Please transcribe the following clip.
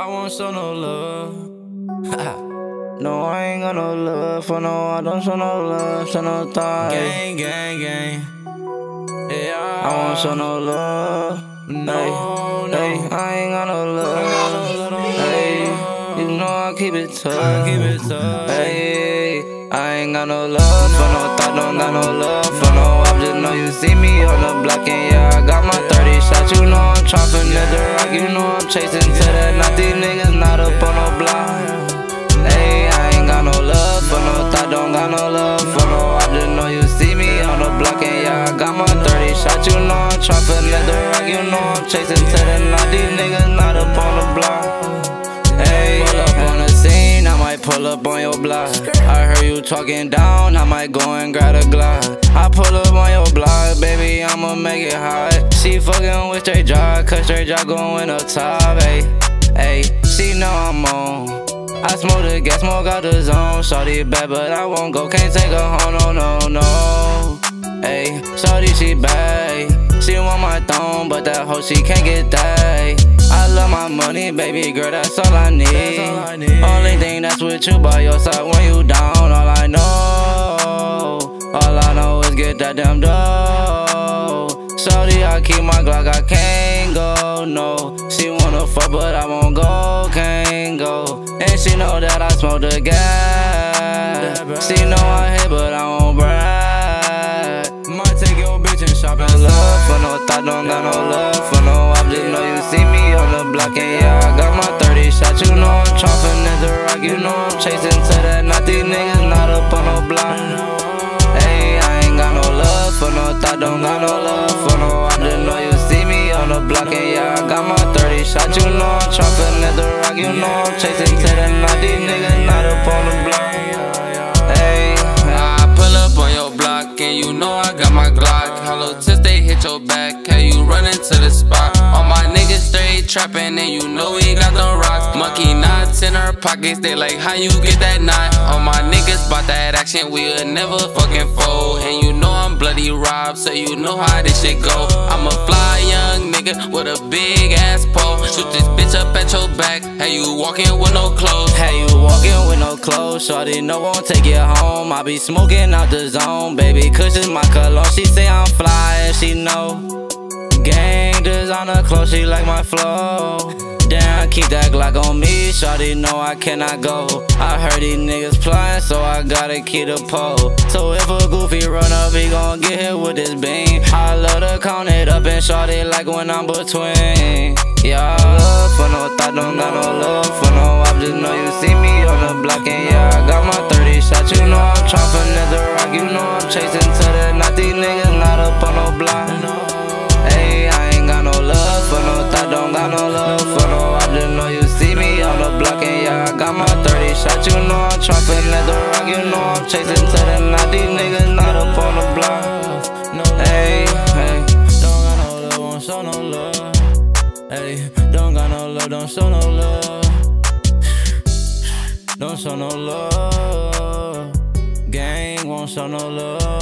I won't show no love. No, I ain't got no love for no, I don't show no love, show no thigh. Gang, gang, gang. Yeah, I won't show no love. No, no. Hey, I ain't got no love. Hey, you know I keep it tough. Hey, I ain't got no love for no thought, don't got no love for no. I just know you see me on the block and yeah, I got my 30 shots. You know I'm chopping at the rock, you know I'm chasing to that. Not these niggas not up on no block. Hey, I ain't got no love for no thought, don't got no love for no. I just know you see me on the block and yeah, I got my 30 shots. You know I'm chopping at the rock, you know I'm chasing to that. Not these niggas not up on the block. Hey, pull up on the scene, I might pull up on your block. I heard you talking down, I might go and grab a Glock. I pull up on your block, baby, I'ma make it hot. She fucking with straight jaw, cause straight jaw going up top, ayy. Ayy, she know I'm on. I smoke the gas, smoke out the zone. Shorty bad, but I won't go, can't take her home, no, no, no. Ayy, shorty, she bad. She want my thong, but that hoe, she can't get that. I love my money, baby girl, that's all I need. Only thing that's with you by your side when you down. All I know is get that damn dough. Shorty, I keep my Glock, I can't go, no. She wanna fuck, but I won't go, can't go. And she know that I smoke the gas. She know I hit, but I won't brag. Might take your bitch and shop No love for no thought, don't got no love for no. I just know you see me on the block and yeah, I got my 30 shots. You know I'm chopping at the rock, you know I'm chasing to that. Not these niggas not up on no block. Hey, I ain't got no love for no thought, don't got no love for no. I just know you see me on the block and yeah, I got my 30 shots. You know I'm chopping at the rock, you know I'm chasing to that. Not these niggas not up on the block. Hey, I pull up on your block and you know I got my Glock. Hollow tips, they hit your back, hey, you running to the spot. All my niggas straight trapping and you know we got them rocks. Monkey knots in our pockets, they like how you get that knot. All my niggas bout that action, we'll never fucking fold. And you know I'm bloody robbed, so you know how this shit go. I'm a fly young nigga with a big ass pole. Shoot this bitch up at your back, hey, you walking with no clothes. hey, you walking with no clothes, shorty, no won't take it home. I be smoking out the zone, baby, cushion my cologne. She say I'm fly and she know. Gang designer clothes, she like my flow. Damn, keep that Glock on me, shorty, know I cannot go. I heard these niggas plotting, so I gotta keep the pole. So if a goofy run up, he gon' get hit with this beam. I love to count it up and shorty like when I'm between. Yeah, I love for no thought, don't got no love for no. I just know you see me on the block and yeah, I got my 30 shots. You know I'm chopping at the rock, you know I'm chasing to that. Not these niggas not up on no block. Hey, I ain't got no love for no thought, don't got no love for no. I just know you see me on the block and yeah, I got my 30 shots. You know I'm chopping at the rock, you know I'm chasing to that. Not these niggas not up on the block. Hey, hey, don't got no love, won't show no love. Hey, don't got no love, don't show no love. Don't show no love. Gang won't show no love.